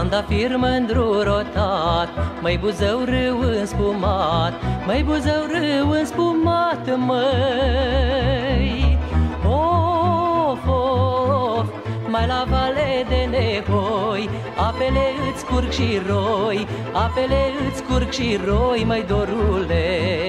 Trandafir mândru rotat, măi Buzău râu înspumat, măi Buzău râu înspumat, măi. Of, of, mai la vale de nevoi, apele îți curg și roi, apele îți curg și roi, măi dorule.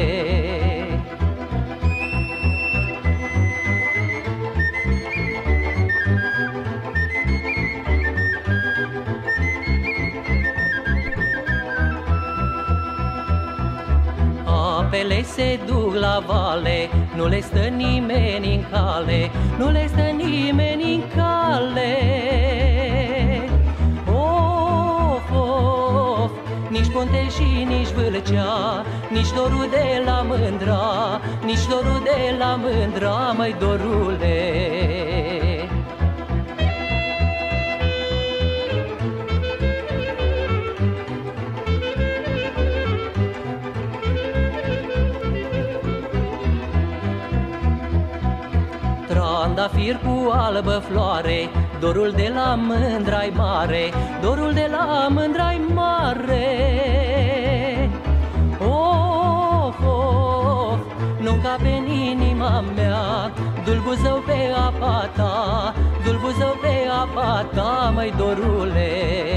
Apele se duc la vale, nu le stă nimeni în cale, nu le stă nimeni în cale. Of, of, nici Punte și nici Vâlcea, nici dorul de la Mândra, nici dorul de la Mândra, măi dorule. Trandafir cu albă floare, dorul de la Mândra-i mare, dorul de la Mândra-i mare. Of, of, nu-mi cape în inima mea, du-l Buzău pe apa ta, du-l Buzău pe apa ta, măi dorule.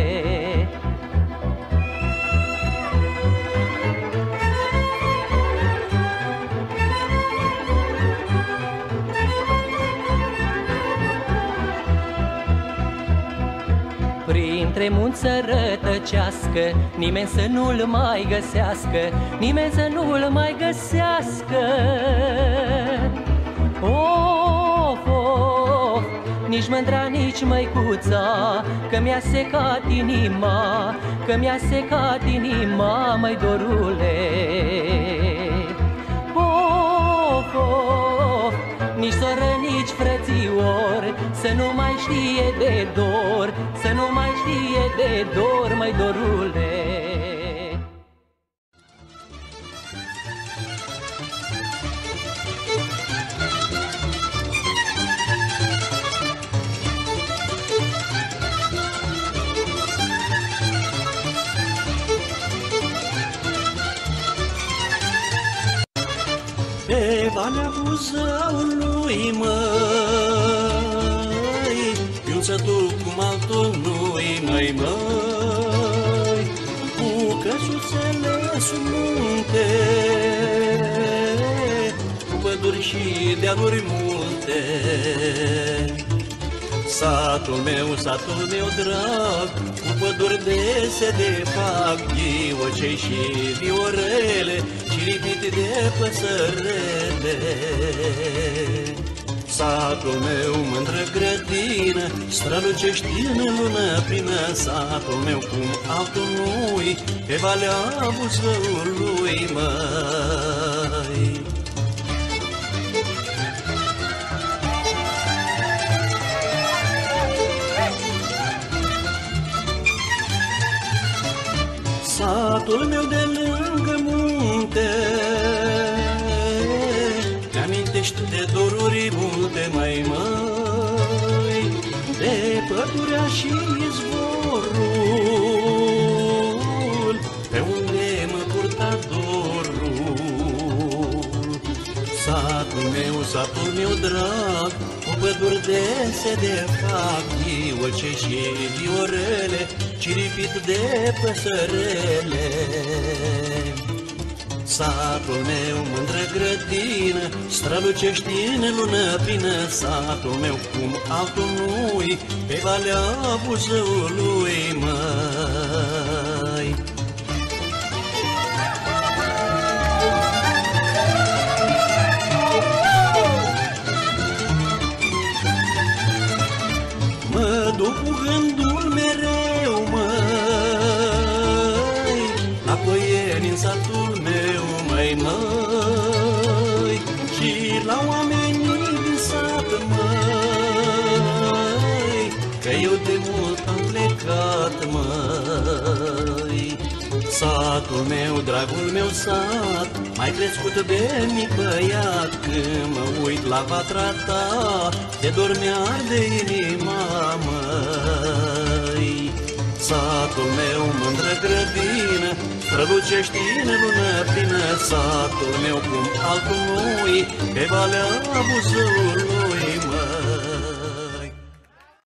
Printre munți să rătăcească, nimeni să nu-l mai găsească, nimeni să nu-l mai găsească. Of, of, nici Mândra, nici măicuța, că mi-a secat inima, că mi-a secat inima, măi dorule. Of, of, nici soră, nici frățior, să nu mai știe de dor, să nu mai știe de dor, măi dorule. Pe Valea Buzăului, măi, eu să duc cum altul nu-i, măi, măi, cu căsuțele sub munte, cu păduri și dealuri multe. Satul meu drag, cu păduri dese de fac, ghiocei și viorele, și lipite de păsărele. Satul meu mândră grădină, strălucești în lună plină. Satul meu cum altul nu-i, pe Valea Buzăului, măi. Satul meu de lângă munte mi-amintește de doruri multe, mai măi, de pădurea și izvorul, pe unde mă purta dorul. Satul meu drag, cu păduri dese de fac, ghiuce și viorele, ciripit de păsărele. Satul meu mândră grădină, strălucești în lună plină. Satul meu cum altul nu-i, pe Valea Buzăului, măi. Mă duc cu gândul mereu, măi, la Coieni în satul meu, măi, măi, și la oamenii din sat, măi, că eu de mult am plecat, măi. Satul meu, dragul meu sat, mai crescut de mic băiat, când mă uit la vatra ta, de dor mi-arde inima, măi. Satul meu mândră grădină, strălucești în lună plină. Satul meu cum altul nu-i, pe Valea Buzăului.